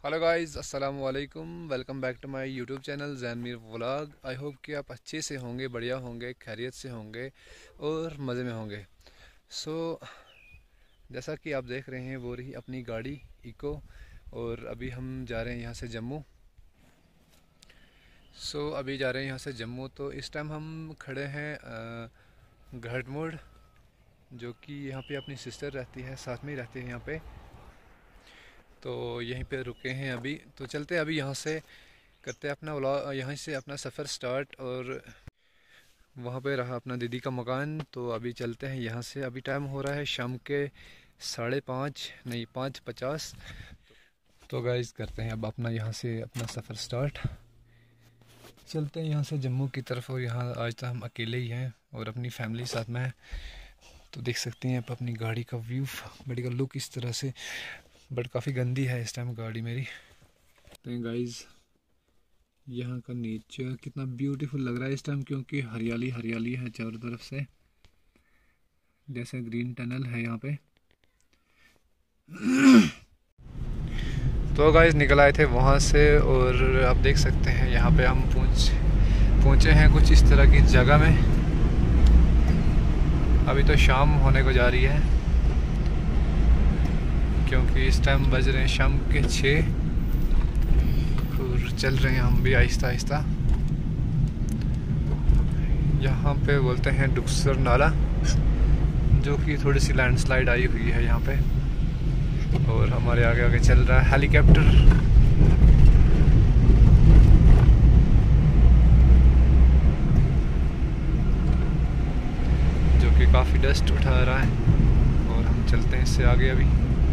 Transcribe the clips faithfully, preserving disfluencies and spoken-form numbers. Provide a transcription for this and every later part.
Hello guys, अस्सलाम वालेकुम। Welcome back to my YouTube channel Jainmeer vlog. I hope कि आप अच्छे से होंगे, बढ़िया होंगे, खैरियत से होंगे और मज़े में होंगे। सो so, जैसा कि आप देख रहे हैं वो रही अपनी गाड़ी इको, और अभी हम जा रहे हैं यहाँ से जम्मू। सो so, अभी जा रहे हैं यहाँ से जम्मू। तो इस टाइम हम खड़े हैं घाटमोड़, जो कि यहाँ पे अपनी सिस्टर रहती है, साथ में ही रहती है यहाँ पे। तो यहीं पे रुके हैं अभी। तो चलते हैं अभी यहाँ से, करते हैं अपना व्लॉग, यहाँ से अपना सफ़र स्टार्ट। और वहाँ पे रहा अपना दीदी का मकान। तो अभी चलते हैं यहाँ से। अभी टाइम हो रहा है शाम के साढ़े पाँच नहीं पाँच पचास। तो गाइस करते हैं अब अपना यहाँ से अपना सफ़र स्टार्ट। चलते हैं यहाँ से जम्मू की तरफ। और यहाँ आज तो हम अकेले ही हैं और अपनी फैमिली साथ में है। तो देख सकते हैं आप अपनी गाड़ी का व्यू, गाड़ी का लुक इस तरह से, बट काफ़ी गंदी है इस टाइम गाड़ी मेरी। तो गाइस यहाँ का नेचर कितना ब्यूटीफुल लग रहा है इस टाइम, क्योंकि हरियाली हरियाली है चारों तरफ से, जैसे ग्रीन टनल है यहाँ पे। तो गाइस निकल आए थे वहाँ से, और आप देख सकते हैं यहाँ पे हम पहुँच पहुँचे हैं कुछ इस तरह की जगह में। अभी तो शाम होने को जा रही है, क्योंकि इस टाइम बज रहे हैं शाम के छः, और चल रहे हैं हम भी आहिस्ता आहिस्ता। यहाँ पे बोलते हैं डुक्सर नाला, जो कि थोड़ी सी लैंडस्लाइड आई हुई है यहाँ पे। और हमारे आगे आगे चल रहा है हेलीकॉप्टर। जो कि काफ़ी डस्ट उठा रहा है, और हम चलते हैं इससे आगे अभी।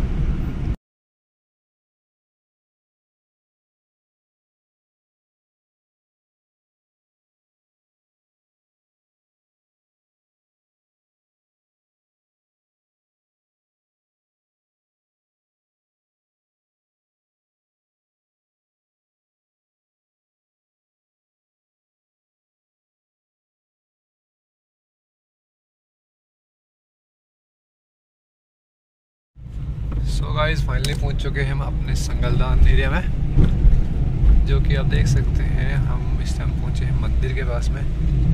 सो गाइस फाइनली पहुंच चुके हैं हम अपने संगलदान एरिया में, जो कि आप देख सकते हैं। हम इस टाइम पहुंचे हैं मंदिर के पास में।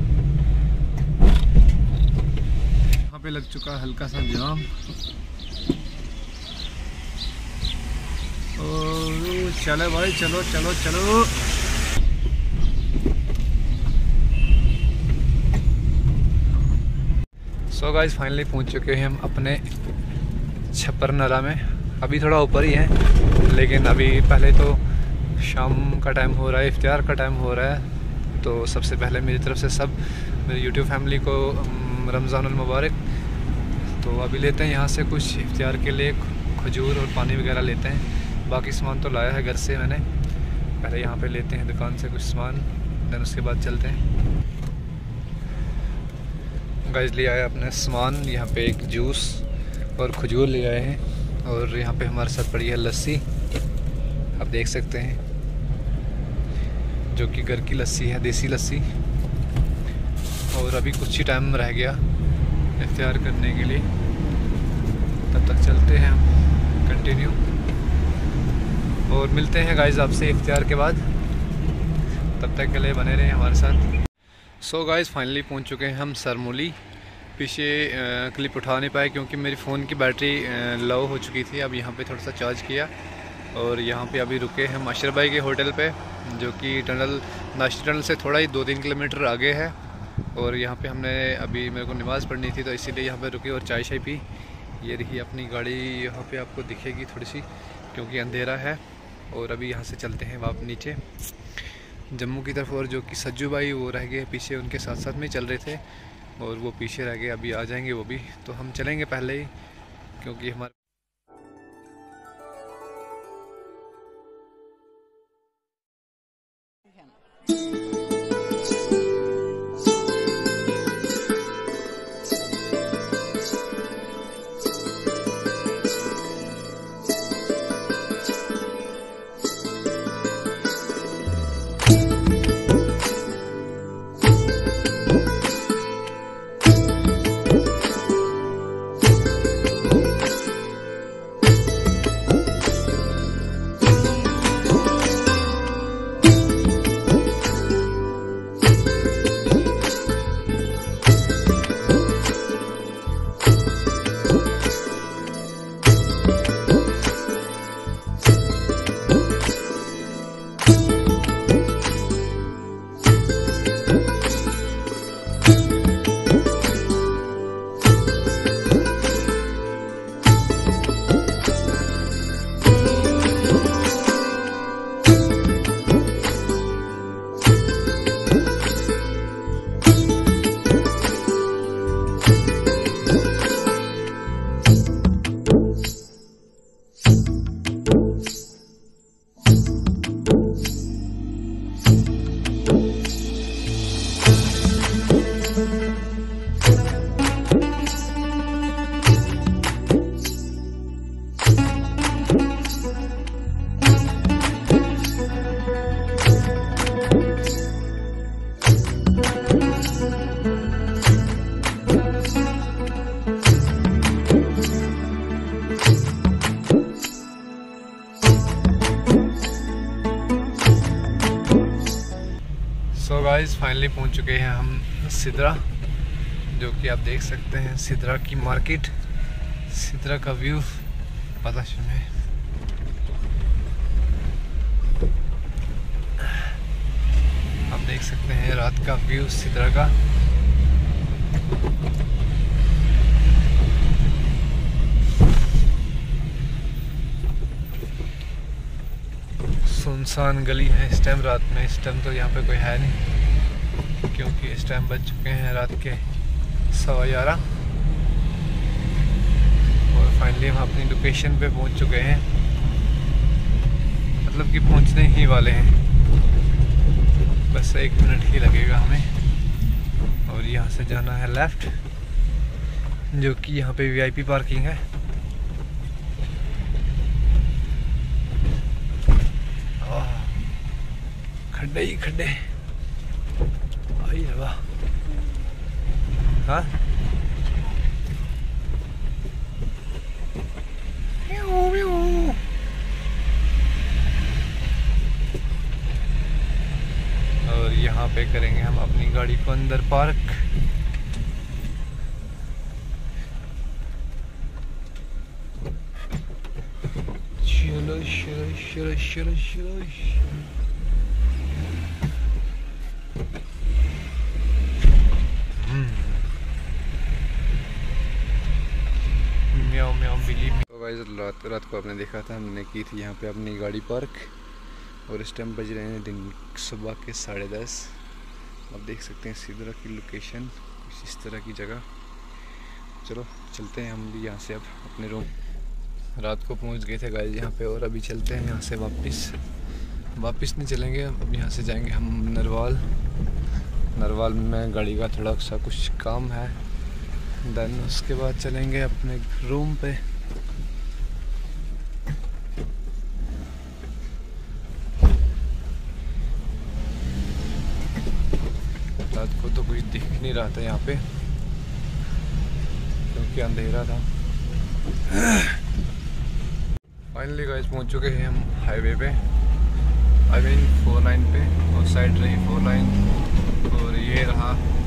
यहाँ पे लग चुका हल्का सा जाम। ओ चलो भाई, चलो चलो चलो। सो गाइस फाइनली पहुंच चुके हैं हम अपने छप्पर नाला में। अभी थोड़ा ऊपर ही है, लेकिन अभी पहले तो शाम का टाइम हो रहा है, इफ्तियार का टाइम हो रहा है। तो सबसे पहले मेरी तरफ से सब मेरी यूट्यूब फैमिली को रमज़ानुल मुबारक। तो अभी लेते हैं यहाँ से कुछ इफ्तियार के लिए खजूर और पानी वगैरह लेते हैं। बाकी सामान तो लाया है घर से मैंने। पहले यहाँ पे लेते हैं दुकान से कुछ सामान, देन उसके बाद चलते हैं। गाइस ले आए अपने सामान, यहाँ पे एक जूस और खजूर ले आए हैं। और यहाँ पे हमारे साथ पड़ी है लस्सी, आप देख सकते हैं, जो कि घर की लस्सी है, देसी लस्सी। और अभी कुछ ही टाइम रह गया इफ्तियार करने के लिए, तब तक चलते हैं हम कंटिन्यू। और मिलते हैं गाइस आपसे इफ्तियार के बाद, तब तक के लिए बने रहें हमारे साथ। सो गाइस फाइनली पहुँच चुके हैं हम सरमोली। पीछे क्लिप उठा नहीं पाए क्योंकि मेरी फ़ोन की बैटरी लो हो चुकी थी। अब यहाँ पे थोड़ा सा चार्ज किया, और यहाँ पे अभी रुके हैं माशर भाई के होटल पे, जो कि टनल नाश्ती टनल से थोड़ा ही दो तीन किलोमीटर आगे है। और यहाँ पे हमने अभी, मेरे को नमाज़ पढ़नी थी, तो इसीलिए यहाँ पे रुके और चाय शाय पी। ये रही अपनी गाड़ी, यहाँ पे आपको दिखेगी थोड़ी सी, क्योंकि अंधेरा है। और अभी यहाँ से चलते हैं वापस नीचे जम्मू की तरफ। और जो कि सज्जू भाई वो रह गए पीछे, उनके साथ साथ में चल रहे थे, और वो पीछे रह गए। अभी आ जाएंगे वो भी, तो हम चलेंगे पहले ही, क्योंकि हमारे सो गाइस फाइनली पहुंच चुके हैं हम सिद्रा, जो कि आप देख सकते हैं सिद्रा की मार्केट, सिद्रा का व्यू पता चले। आप देख सकते हैं रात का व्यू सिद्रा का। सुनसान गली है इस टाइम रात में। इस टाइम तो यहाँ पे कोई है नहीं, क्योंकि इस टाइम बज चुके हैं रात के सवा ग्यारह। और फाइनली हम अपनी लोकेशन पे पहुँच चुके हैं, मतलब कि पहुँचने ही वाले हैं, बस एक मिनट ही लगेगा हमें। और यहाँ से जाना है लेफ़्ट, जो कि यहाँ पे वीआईपी पार्किंग है। खड्डे ही खड्डे आई है वाह। हाँ और यहाँ पे करेंगे हम अपनी गाड़ी को अंदर पार्क। चलो चलो चलो चलो चलो। तो गाइस रात रात को आपने देखा था, हमने की थी यहाँ पे अपनी गाड़ी पार्क, और इस टाइम बज रहे हैं दिन सुबह के साढ़े दस। आप देख सकते हैं सिद्रा की लोकेशन कुछ इस तरह की जगह। चलो चलते हैं हम भी यहाँ से अब अपने रूम। रात को पहुँच गए थे गाइस यहाँ पे, और अभी चलते हैं यहाँ से वापस। वापस नहीं चलेंगे, अब यहाँ से जाएंगे हम नरवाल। नरवाल में गाड़ी का थोड़ा सा कुछ काम है, देन उसके बाद चलेंगे अपने रूम पे। रात को तो कुछ दिख नहीं रहा था यहाँ पे, क्योंकि अंधेरा था। फाइनली गाइस पहुँच चुके हैं हम हाईवे पे, आई मीन फोर लाइन पे। और साइड रही फोर लाइन, और ये रहा।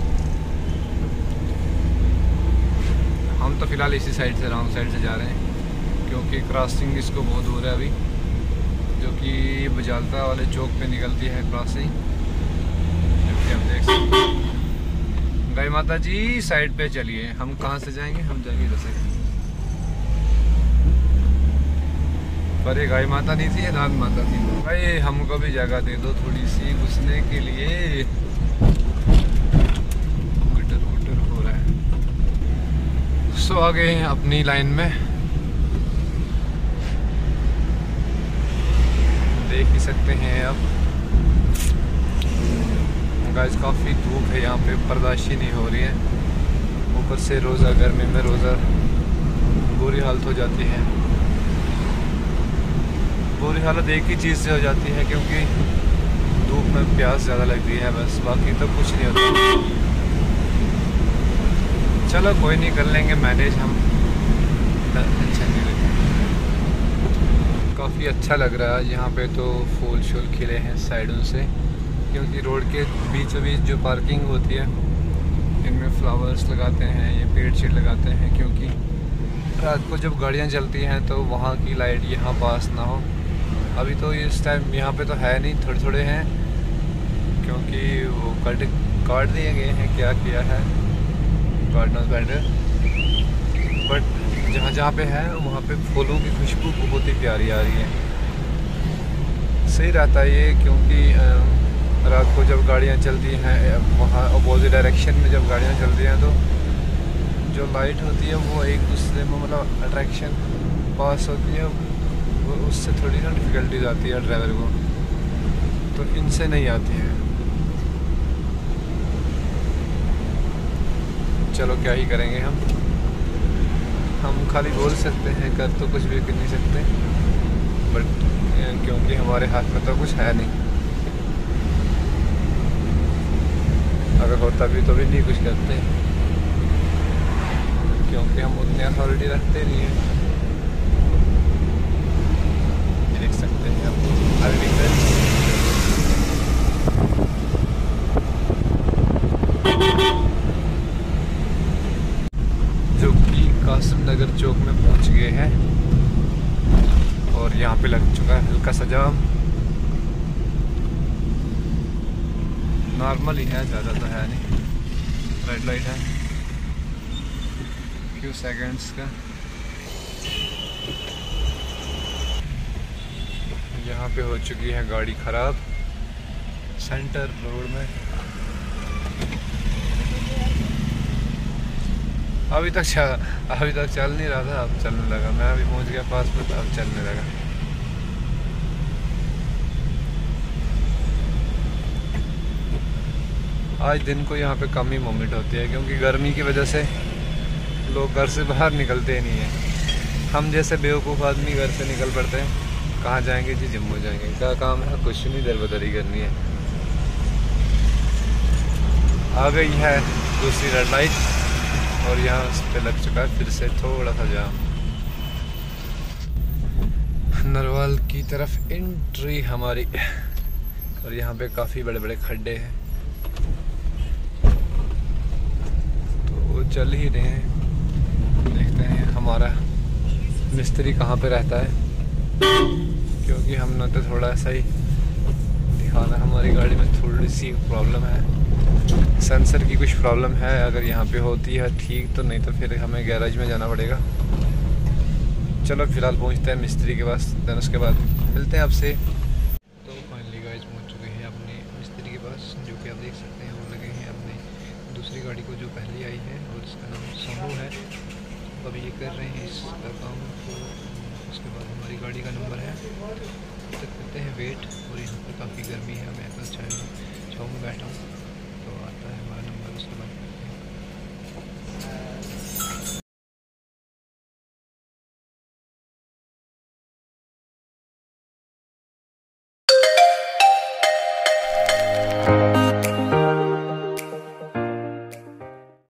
हम तो फिलहाल इसी साइड से रॉन्ग साइड से जा रहे हैं, क्योंकि क्रॉसिंग इसको बहुत दूर है अभी, जो कि बजालता वाले चौक पे निकलती है क्रॉसिंग, जो कि हम देख सकते हैं। गाय माता जी साइड पे चलिए, हम कहाँ से जाएंगे? हम जाएंगे इधर से। पर ये गाय माता नहीं थी, ये नाथ माता थी। भाई हमको भी जगह दे दो थोड़ी सी घुसने के लिए। गुटर गुटर हो रहा है। सो आ गए हैं अपनी लाइन में, देख ही सकते हैं अब। गाइस काफ़ी धूप है यहाँ पे, बर्दाश्त ही नहीं हो रही है। ऊपर से रोज़ा गर्मी में रोज़ा बुरी हालत हो जाती है। बुरी हालत एक ही चीज़ से हो जाती है, क्योंकि धूप में प्यास ज़्यादा लगती है, बस बाकी तो कुछ नहीं होता। चलो कोई नहीं, कर लेंगे मैनेज हम, टेंशन नहीं लेंगे। काफ़ी अच्छा लग रहा है यहाँ पे, तो फूल शूल खिले हैं साइडों से, क्योंकि रोड के बीचों बीच जो पार्किंग होती है इनमें फ्लावर्स लगाते हैं, ये पेड़ शेड़ लगाते हैं, क्योंकि रात को जब गाड़ियाँ चलती हैं तो वहाँ की लाइट यहाँ पास ना हो। अभी तो इस टाइम यहाँ पे तो है नहीं, थोड़े थोड़े हैं, क्योंकि वो कट काट दिए गए हैं, क्या किया है गॉड नोज़ बेटर। बट जहाँ जहाँ पे है वहाँ पे फूलों की खुशबू बहुत ही प्यारी आ रही है। सही रहता है ये, क्योंकि रात को जब गाड़ियाँ चलती हैं वहाँ अपोजिट डायरेक्शन में जब गाड़ियाँ चलती हैं, तो जो लाइट होती है वो एक दूसरे में मतलब अट्रैक्शन पास होती है, वो उससे थोड़ी ना डिफ़िकल्टीज आती है ड्राइवर को, तो इनसे नहीं आती है। चलो क्या ही करेंगे हम हम खाली बोल सकते हैं, कर तो कुछ भी कर नहीं सकते, बट क्योंकि हमारे हाथ में तो कुछ है नहीं। अगर होता भी तो भी नहीं कुछ करते, क्योंकि हम उतनी अथॉरिटी रखते नहीं हैं। देख सकते हैं आप अरविंद जो कि कासिम नगर चौक में पहुंच गए हैं और यहाँ पे लग चुका है हल्का सा जाम। नॉर्मल ही है, ज़्यादा तो है नहीं। रेड लाइट है फ्यू सेकंड्स का। यहाँ पे हो चुकी है गाड़ी ख़राब सेंटर रोड में। अभी तक चल अभी तक चल नहीं रहा था, अब चलने लगा। मैं अभी पहुँच गया पास में, तो अब चलने लगा। आज दिन को यहाँ पे कम ही मूवमेंट होती है, क्योंकि गर्मी की वजह से लोग घर से बाहर निकलते नहीं हैं। हम जैसे बेवकूफ़ आदमी घर से निकल पड़ते हैं। कहाँ जाएंगे जी? जम्मू जाएंगे। क्या काम है? कुछ नहीं, दर बदरी करनी है। आ गई है दूसरी रेड लाइट और यहाँ उस पर लग चुका है फिर से थोड़ा सा जाम। नरवाल की तरफ एंट्री हमारी, और यहाँ पे काफ़ी बड़े बड़े खड्डे हैं, तो चल ही रहे हैं। देखते हैं हमारा मिस्त्री कहाँ पे रहता है, क्योंकि हमने तो थोड़ा सा ही दिखाना। हमारी गाड़ी में थोड़ी सी प्रॉब्लम है, सेंसर की कुछ प्रॉब्लम है। अगर यहाँ पे होती है ठीक, तो नहीं तो फिर हमें गैराज में जाना पड़ेगा। चलो फिलहाल पहुँचते हैं मिस्त्री के पास, देन उसके बाद मिलते हैं आपसे। तो फाइनली गाइस पहुँच चुके हैं अपने मिस्त्री के पास, जो कि आप देख सकते हैं वो लगे हैं अपने दूसरी गाड़ी को जो पहले आई है, और इसका नाम सोनू है। अब ये कर रहे हैं इसका काम, तो उसके बाद हमारी गाड़ी का नंबर है, तक करते हैं वेट। और यहाँ पर काफ़ी गर्मी है, मैं तो छाँव में बैठा हूँ, तो आता है हमारा नंबर उसके बाद